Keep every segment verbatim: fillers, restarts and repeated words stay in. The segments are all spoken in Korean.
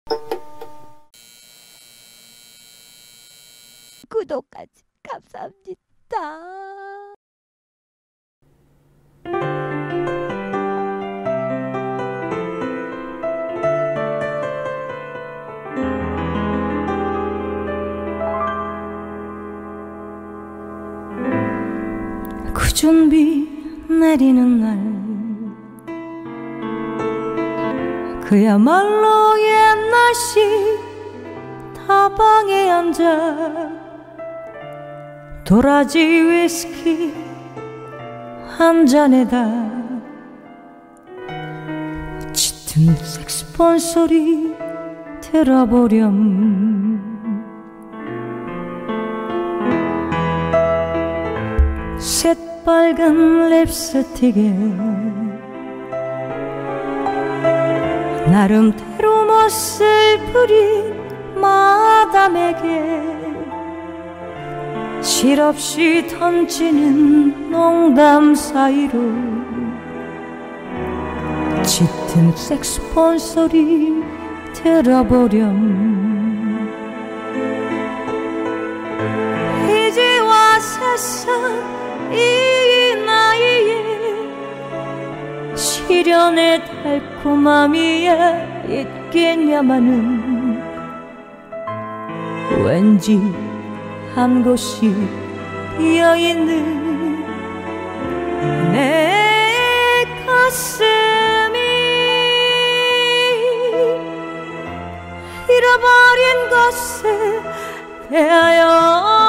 구독까지 감사합니다. 구준비 내리는 날 그야말로 옛날식 다방에 앉아 도라지 위스키 한 잔에다 짙은 색소폰 소리 들어보렴. 새빨간 립스틱에 나름대로 멋을 부린 마담에게 실없이 던지는 농담 사이로 짙은 색소폰 소리 들어보렴. 이제와 세상 이 나이에 시련의 달콤함이야 있겠냐마는 왠지 한 곳이 비어있는 내 가슴이 잃어버린 것에 대하여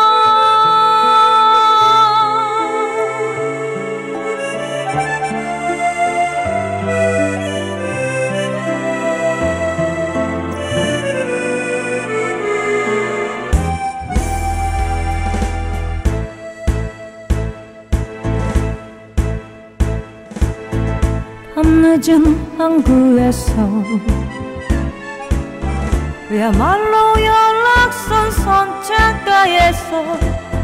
밤늦은 항구에서 그야말로 연락선 선창가에서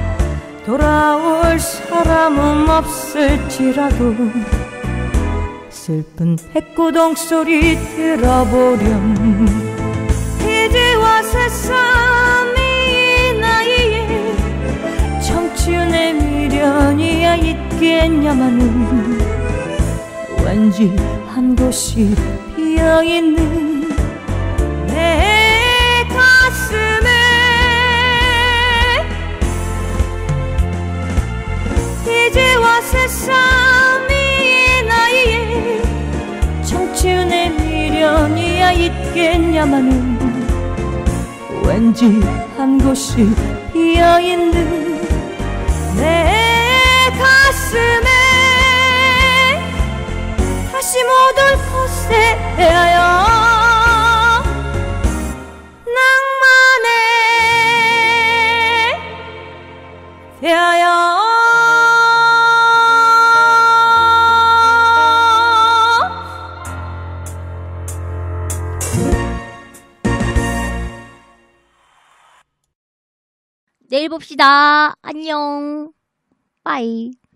돌아올 사람은 없을지라도 슬픈 백고동 소리 들어보렴. 이제와 세상 이 나이에 청춘의 미련이야 있겠냐마는 왠지 한 곳이 비어있는 내 가슴에 이제와 세상 이 나이에 청춘의 미련이야 있겠냐마는 왠지 한 곳이 비어있는 내 가슴에 다시 못 올 것에 대하여 낭만에 대하여 내일 봅시다. 안녕. 빠이.